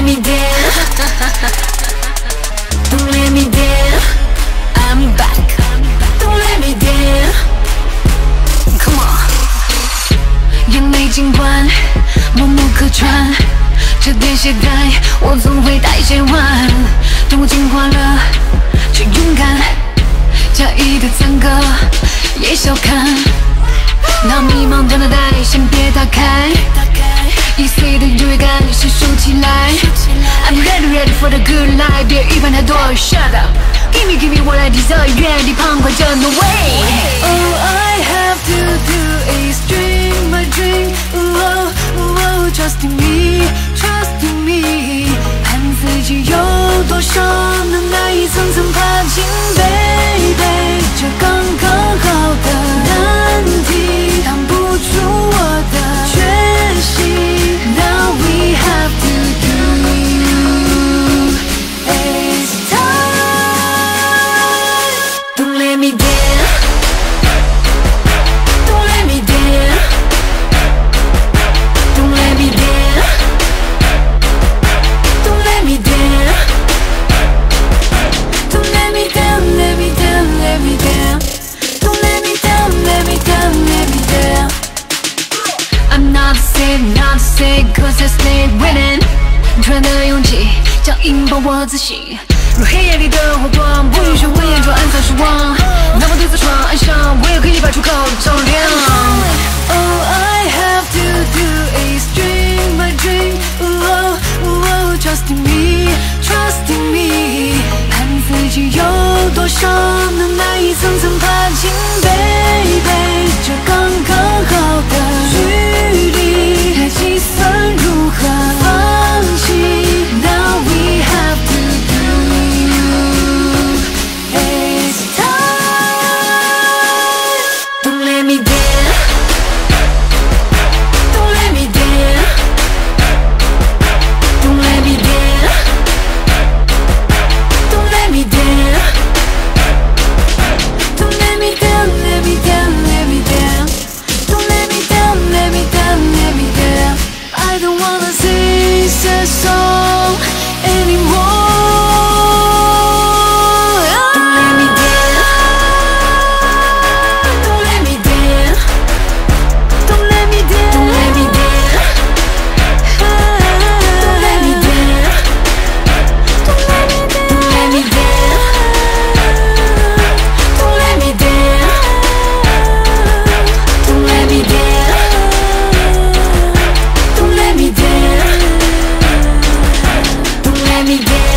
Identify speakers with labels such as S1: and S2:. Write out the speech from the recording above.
S1: me down. Don't let me down. I'm back. Don't let me down. Come on. 眼泪尽管默默客串，这点懈怠我总会代谢完。等我进化了，却勇敢，假意的残歌也笑看。那迷茫的脑袋先别打开，易碎的优越感先收起来。I'm ready for the good life， 别预判太多 ，Shut up。Give me， 我来 deserve， 原地旁观者 No way。All I have to do is dream my dream。Trust in me，trust in me。看自己有多少能耐，一层层爬进 ，baby， 这刚刚好的难题。挡不住我的决心 ，Now we have to do it's time. Don't let me down. Don't let me down. Don't let me down. Don't let me down. Don't let me down. Let me down. Let me down. Don't let me down. Let me down. Let me down. I'm not sick, cause I stay winning。突然的勇气将引爆我自信，如黑夜里的火光，不允许我眼中暗藏失望。哪怕独自闯岸上，我也可以把出口照亮。All I have to do is dream my dream。Trust in me，trust in me。看自己有多少能耐，一层层爬进 ，baby， 这刚刚好的距离，该计算如何放弃 ？Now we have to do it's time. Don't let me down. Don't let me down. Don't let me down. Don't let me down. Don't let me down. Let me down. Let me down. Don't let me down. Let me down. Let me down. I don't wanna sing that song anymore. Don't let me down. Don't let me down. Don't let me down. Don't let me down. Don't let me down. Don't let me down. Don't let me down. Don't let me down. Don't let me down. Don't let me down. Don't let me down.